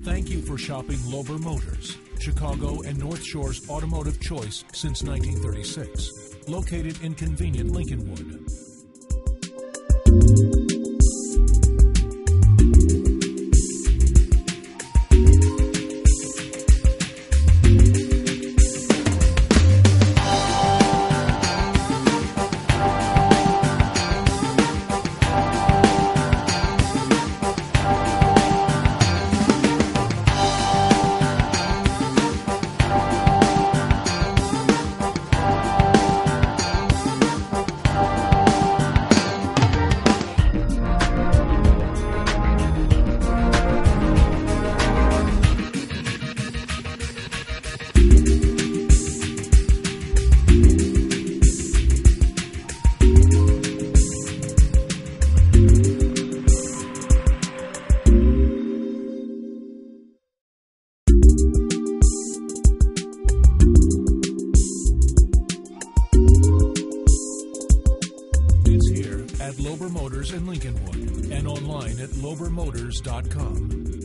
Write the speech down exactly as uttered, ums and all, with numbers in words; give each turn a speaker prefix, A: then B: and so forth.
A: Thank you for shopping Lober Motors, Chicago and North Shore's automotive choice since nineteen thirty-six. Located in convenient Lincolnwood. It's here at Lober Motors in Lincolnwood and online at lober motors dot com.